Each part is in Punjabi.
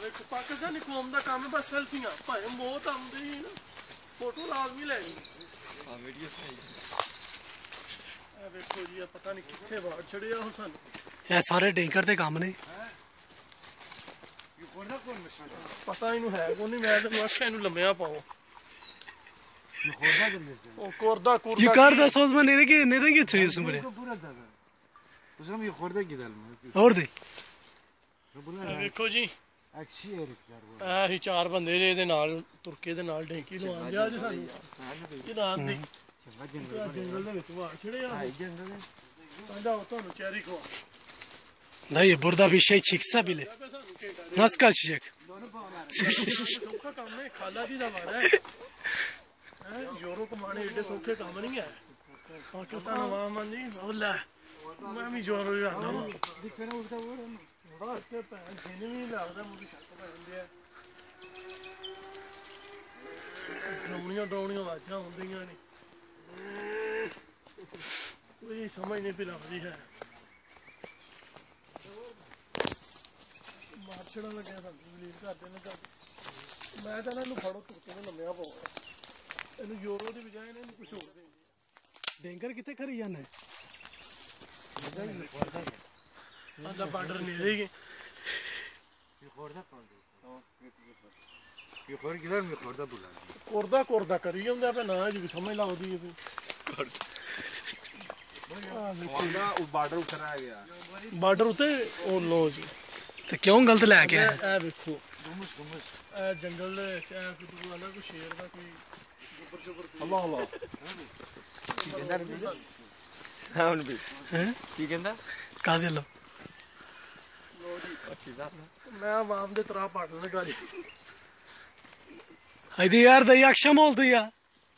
पाकिस्तानी कौम का काम है बस सेल्फियां भाई मौत आंदी ही ना फोटो लाजमी लेनी हां वीडियो ए देखो जी पता नहीं किथे बाहर छड़िया हो सन ये सारे डेंकर दे काम ने पता ही नहीं है कोनी मैं तो आख्या इनु लम्या पाओ ओ कोरदा कोरदा yukarıda sozma neden getiriyorsun buraya? Uzun yukarıda gidelim. Orada. देखो जी ही चार बंदे जे ਇਹਦੇ ਨਾਲ ਤੁਰਕੇ ਦੇ ਨਾਲ ਢੇਂਕੀ ਲਵਾਉਣ ਜਾ ਜੀ ਸਾਨੂੰ ਇਹ ਰਾਤ ਦੀ ਜੰਗਲ ਦੇ ਵਿੱਚ ਵਾਰ ਛੜਿਆ ਕਹਿੰਦਾ ਉਹ ਤੁਹਾਨੂੰ ਚੈਰੀ ਖਵਾ Dayı burada bir şey çıksa bile nasıl kaçacak? ਸੌਖਾ ਕੰਮ ਹੈ ਖਾਲਾ ਜੀ ਦਾ ਵਾਰ ਹੈ ਯੂਰੋ ਕਮਾਣੇ ਏਡੇ ਸੌਖੇ ਕੰਮ ਨਹੀਂ ਹੈ ਪਾਕਿਸਤਾਨ ਆਵਾਮ ਆਂਦੀ ਉਹ ਲੈ ਮੈਂ ਵੀ ਯੂਰੋ ਜਾਣਾ ਵਾ ਤੇ ਭੈਣ ਜਿੰਨੇ ਵੀ ਲੱਗਦਾ ਮੈਨੂੰ ਸ਼ੱਕ ਪੈ ਜਾਂਦੇ ਆ ਡਰਾਉਣੀਆਂ ਆਵਾਜ਼ਾਂ ਹੁੰਦੀਆਂ ਨੇ ਕੋਈ ਸਮਝ ਨਹੀਂ ਪਈ ਲੱਗਦੀ ਹੈ ਮਾਰਛੜਾਂ ਲੱਗਿਆ ਸਾਨੂੰ ਬਲੀਵ ਕਰਦੇ ਨੇ ਮੈਂ ਤਾਂ ਇਹਨੂੰ ਫੜੋ ਤੁਰਕੇ ਨੂੰ ਲੰਮਿਆ ਪਾਉਗਾ ਇਹਨੂੰ ਯੂਰੋ ਦੀ ਬਜਾਏ ਇਹਨੂੰ ਕੁਝ ਹੋਰ ਦੇ Denker kiਤੇ ਕਰੀ ਜਾਂਦੇ ਆਂਦਾ ਬਾਰਡਰ ਨੇੜੇ ਹੀ Yukarıda kaldı. Yukarı gider mi yukarıda bulalım. ਕੋਰਦਾ ਕਰੀ ਜਾਂਦਾ ਪੇ ਨਾ ਜੀ ਸਮਝ ਲੱਗਦੀ ਹੈ Orada o border utar आ गया. ਬਾਰਡਰ ਉਤੇ ਉਹ ਲੋ ਜੀ ਤੇ ਕਿਉਂ ਗਲਤ ਲੈ ਕੇ ਆਇਆ ਇਹ ਵੇਖੋ Gümüş. ਇਹ ਜੰਗਲ ਦੇ ਵਿੱਚ ਇਹ ਕੋਈ ਵਾਲਾ ਕੋਈ ਸ਼ੇਰ ਦਾ ਕੋਈ ਜਬਰ Allah Allah. ਕੀ ਕਹਿੰਦਾ ਰਵੀ ਹਾਂ ਹੁਣ ਵੀ ਕੀ ਕਹਿੰਦਾ ਕਾਹਦੇ ਲੋ ਲੋ ਜੀ ਅੱਛੀ ਦਾ ਮੈਂ ਆਵਾਮ ਦੇ ਤਰਾ ਪੜ ਲਗਾ ਜੀ Haydi yer dayı akşam oldu ya.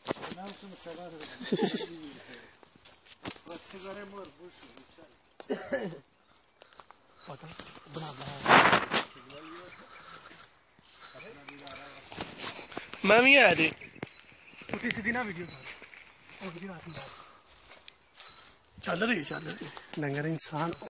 ਮੈਂ ਵੀ ਆਇਆ ਜੀ Tuti sidina video ਚੱਲ ਰਹੀ Dengar insan